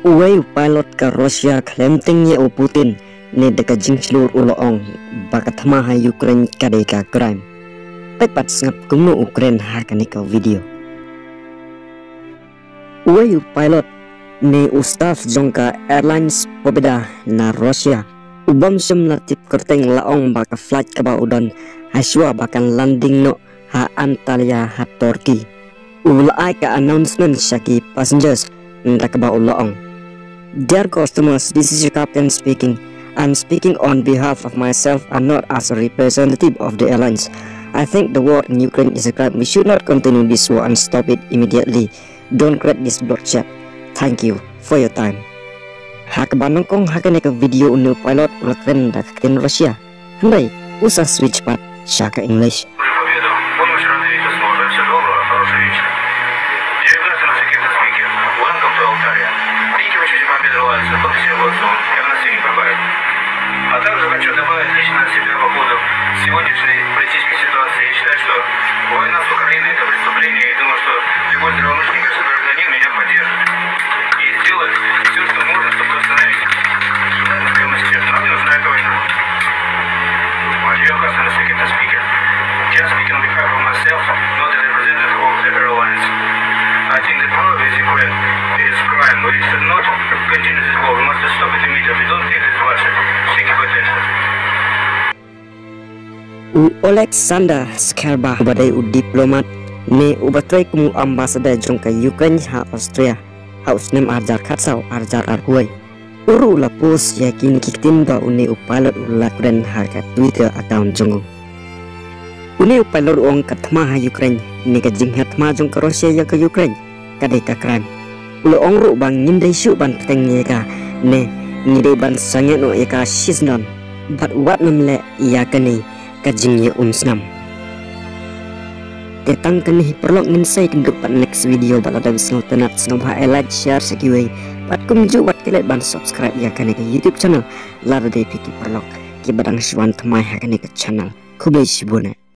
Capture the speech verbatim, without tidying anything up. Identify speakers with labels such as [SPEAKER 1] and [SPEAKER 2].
[SPEAKER 1] Uway pilot ka Russia klaim tingnya u Putin ne deka jingslur uloong bakathama ha Ukraine kadai ka crime. Pepat ngap kumno Ukraine ha kanika video. Uway pilot ne Ustav Jongka Airlines Pobeda na Russia ubam syam latip kerteng laong baka flight kaba udon haswa bakan landing no ha Antalya ha Turkey. Ulai ka announcement syaki passengers ndakaba uloong. Dear customers, this is your captain speaking. I'm speaking on behalf of myself and not as a representative of the airlines. I think the war in Ukraine is a crime. We should not continue this war and stop it immediately. Don't create this bloodshed. Thank you for your time. Hak banong kong hakan ke video unu pilot ulakren dak ken Rusia. Hendai usah switch part syaka English.
[SPEAKER 2] А также хочу добавить лично от себя по поводу сегодняшней политической ситуации. Я считаю, что война с Украиной — это преступление, и думаю, что любой здравомыслящий гражданин меня поддержит и сделает все, что можно, чтобы остановить. Знаете, скажем честно, нам не нужна эта война. Dear customer speaker, just speaking on behalf of myself, not as a representative of the airlines. I think the war with Ukraine is crime. We should not continue this war. We must stop it immediately. Don't take this bloodshed. Thank you for attention.
[SPEAKER 1] U Alexander Skarba badai u diplomat ne u batrai kumu ambassador jongka Ukraine ha Austria ha usnem arjar khatsau arjar arhuai uru la post yakin kiktin ba une u pilot u lakren ha ka Twitter account jongo une u pilot ong kathma ha Ukraine ne ka jinghat ma jongka Russia ya ka Ukraine kadai ka crime ulo ong ru bang ngindai shu ban teng ye ka ne ngidai ban sanget no ye ka shisnon but what namle ya kani kajingnya umsnam. Tetang kini perlu nginsay kenduk pat next video balada wisngal tenat sngam ha like share sekiway pat kumju wat kilat ban subscribe ya kani ke YouTube channel lada de piki perlu ki badang shwan thamai ha kani ke channel kubai shibune.